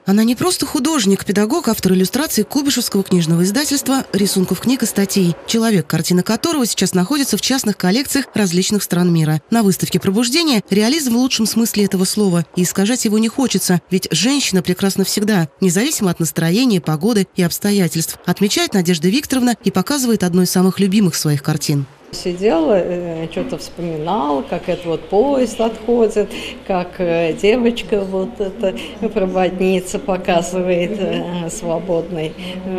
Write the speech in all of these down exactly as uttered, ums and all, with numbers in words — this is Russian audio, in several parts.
Она не просто художник, педагог, автор иллюстраций Куйбышевского книжного издательства, рисунков книг и статей. Человек, картина которого сейчас находится в частных коллекциях различных стран мира. На выставке «Пробуждение» реализм в лучшем смысле этого слова. И искажать его не хочется, ведь женщина прекрасна всегда, независимо от настроения, погоды и обстоятельств, отмечает Надежда Викторовна и показывает одну из самых любимых своих картин. Сидел, что-то вспоминал, как это вот поезд отходит, как девочка вот эта проводница показывает свободный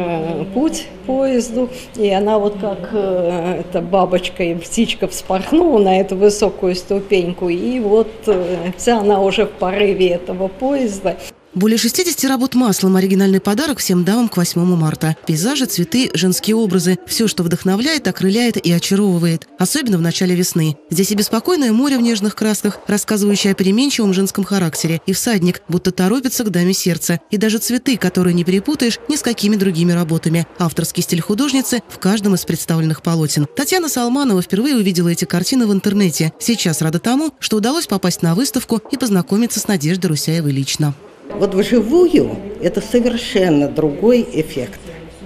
путь поезду. И она вот как эта бабочка и птичка вспорхнула на эту высокую ступеньку. И вот вся она уже в порыве этого поезда. Более шестидесяти работ маслом – оригинальный подарок всем дамам к восьмому марта. Пейзажи, цветы, женские образы – все, что вдохновляет, окрыляет и очаровывает. Особенно в начале весны. Здесь и беспокойное море в нежных красках, рассказывающее о переменчивом женском характере, и всадник, будто торопится к даме сердца. И даже цветы, которые не перепутаешь ни с какими другими работами. Авторский стиль художницы в каждом из представленных полотен. Татьяна Салманова впервые увидела эти картины в интернете. Сейчас рада тому, что удалось попасть на выставку и познакомиться с Надеждой Русяевой лично. Вот вживую это совершенно другой эффект.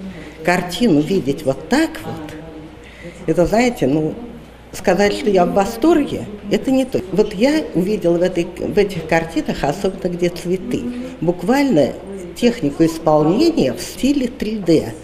Картину видеть вот так вот, это, знаете, ну, сказать, что я в восторге, это не то. Вот я увидела в, этой, в этих картинах, особенно где цветы, буквально технику исполнения в стиле три дэ.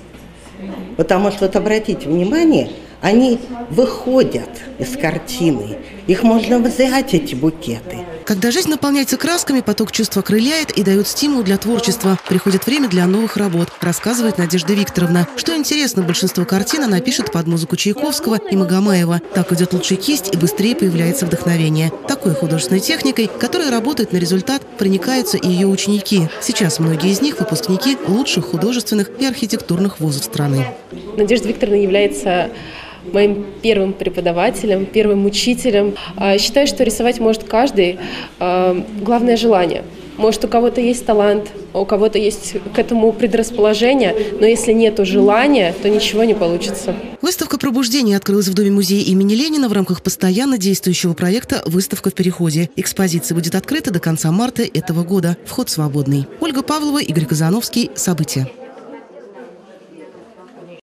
Потому что, вот обратите внимание, они выходят из картины. Их можно взять, эти букеты. Когда жизнь наполняется красками, поток чувств окрыляет и дает стимул для творчества. Приходит время для новых работ, рассказывает Надежда Викторовна. Что интересно, большинство картин она пишет под музыку Чайковского и Магомаева. Так идет лучше кисть и быстрее появляется вдохновение. Такой художественной техникой, которая работает на результат, проникаются и ее ученики. Сейчас многие из них выпускники лучших художественных и архитектурных вузов страны. Надежда Викторовна является моим первым преподавателем, первым учителем. Считаю, что рисовать может каждый. Главное – желание. Может, у кого-то есть талант, у кого-то есть к этому предрасположение, но если нет желания, то ничего не получится. Выставка «Пробуждение» открылась в Доме-музее имени Ленина в рамках постоянно действующего проекта «Выставка в переходе». Экспозиция будет открыта до конца марта этого года. Вход свободный. Ольга Павлова, Игорь Казановский. События.